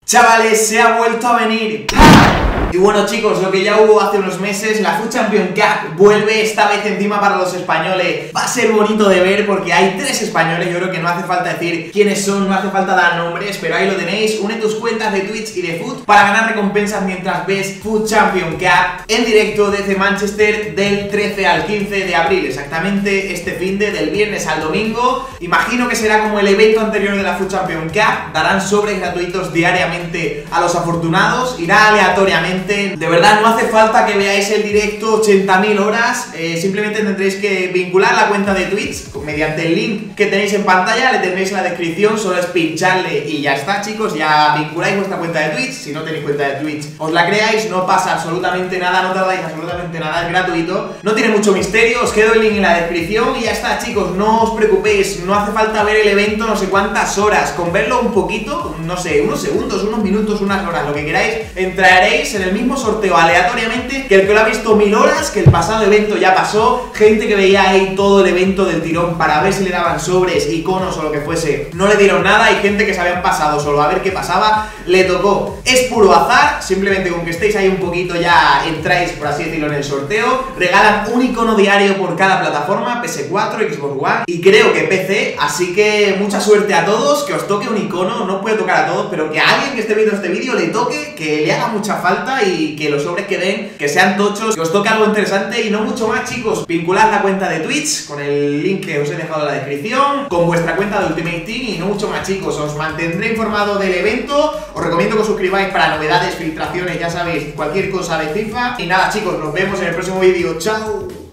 Chavales, se ha vuelto a venir. Y bueno chicos, lo que ya hubo hace unos meses, la FUT Champions Cup vuelve esta vez encima para los españoles. Va a ser bonito de ver porque hay 3 españoles, yo creo que no hace falta decir quiénes son, no hace falta dar nombres, pero ahí lo tenéis. Une tus cuentas de Twitch y de FUT para ganar recompensas mientras ves FUT Champions Cup en directo desde Manchester del 13 al 15 de abril, exactamente este finde, del viernes al domingo. Imagino que será como el evento anterior de la FUT Champions Cup, darán sobres gratuitos diariamente a los afortunados, irá aleatoriamente. De verdad no hace falta que veáis el directo 80.000 horas, simplemente tendréis que vincular la cuenta de Twitch mediante el link que tenéis en pantalla, le tendréis en la descripción, solo es pincharle y ya está chicos, ya vinculáis vuestra cuenta de Twitch. Si no tenéis cuenta de Twitch os la creáis, no pasa absolutamente nada, no tardáis absolutamente nada, es gratuito, no tiene mucho misterio, os quedo el link en la descripción y ya está chicos, no os preocupéis, no hace falta ver el evento no sé cuántas horas, con verlo un poquito, no sé, unos segundos, unos minutos, unas horas, lo que queráis, entraréis en el mismo sorteo aleatoriamente que el que lo ha visto 1000 horas, que el pasado evento ya pasó, gente que veía ahí todo el evento del tirón para ver si le daban sobres, iconos o lo que fuese, no le dieron nada, y gente que se habían pasado solo a ver qué pasaba, le tocó. Es puro azar, simplemente con que estéis ahí un poquito ya entráis, por así decirlo, en el sorteo. Regalan un icono diario por cada plataforma, PS4, Xbox One y creo que PC, así que mucha suerte a todos, que os toque un icono, no os puede tocar a todos, pero que a alguien que esté viendo este vídeo le toque, que le haga mucha falta y que los sobres que den, que sean tochos, que os toque algo interesante y no mucho más chicos. Vinculad la cuenta de Twitch con el link que os he dejado en la descripción, con vuestra cuenta de Ultimate Team y no mucho más chicos. Os mantendré informado del evento, os recomiendo que os suscribáis para novedades, filtraciones, ya sabéis, cualquier cosa de FIFA. Y nada chicos, nos vemos en el próximo vídeo, chao.